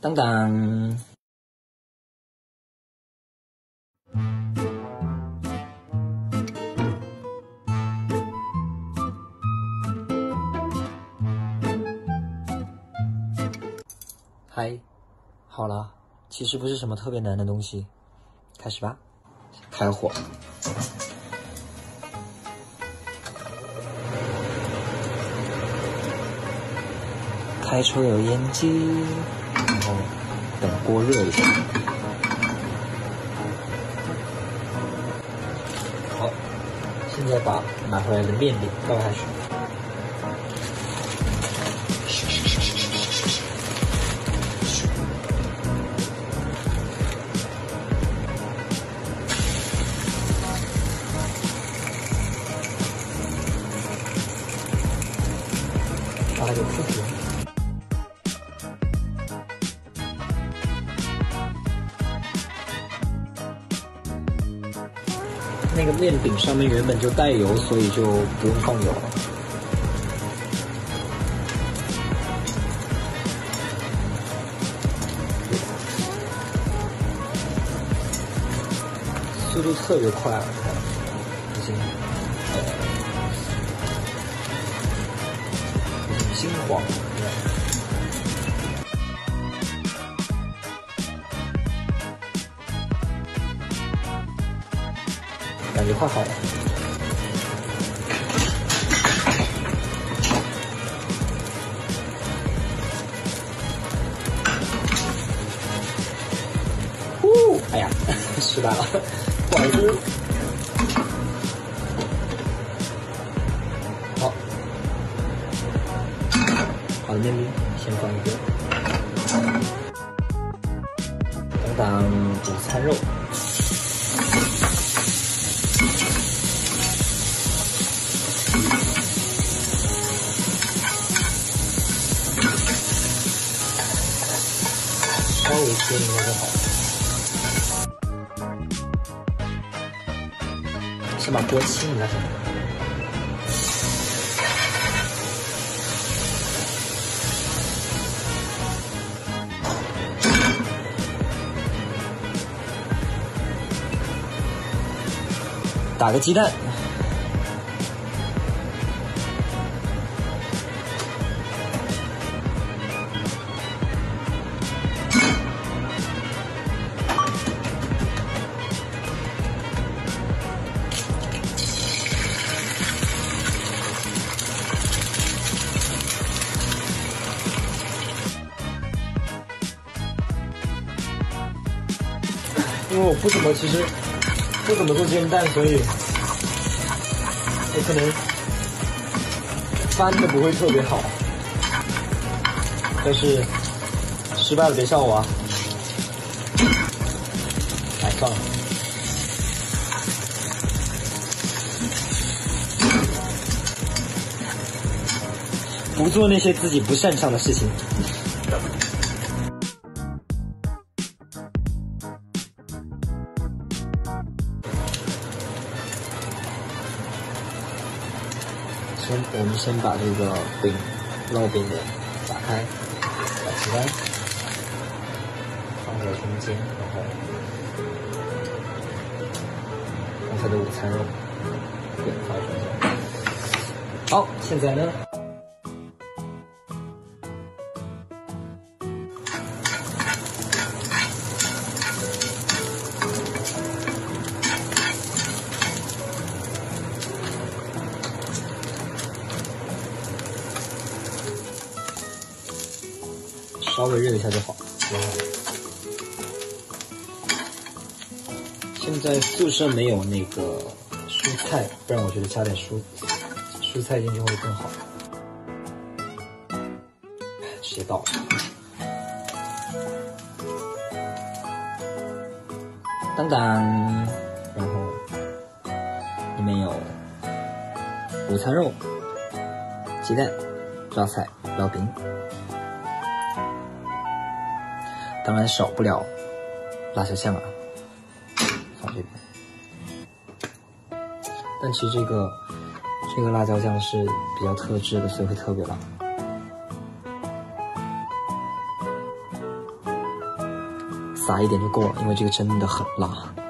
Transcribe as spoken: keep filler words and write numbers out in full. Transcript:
当当。嗨，好了，其实不是什么特别难的东西，开始吧。开火，开抽油烟机，然后等锅热一下。好，现在把拿回来的面饼倒下去。把它给复平。那个面饼上面原本就带油，所以就不用放油了。速度特别快啊！已经呃，已经金黄了。感觉快好了。呼！哎呀，失败了，不好意思。好，好的面饼先放一边。当当午餐肉。稍微切应该就好了。先把锅清一下先。打个鸡蛋。因为我不怎么，其实不怎么做煎蛋，所以我可能翻的不会特别好。但是失败了别笑我啊！哎，算了。不做那些自己不擅长的事情。先，我们先把这个饼烙饼的打开，把鸡蛋放在中间，然后刚才的午餐肉也放在中间。好，现在呢？稍微热一下就好。现在宿舍没有那个蔬菜，不然我觉得加点蔬蔬菜进去会更好。直接倒了。当当，然后里面有午餐肉、鸡蛋、榨菜、烙饼。当然少不了辣椒酱啊，放这边。但其实这个这个辣椒酱是比较特制的，所以会特别辣。 撒一点就够了，因为这个真的很辣。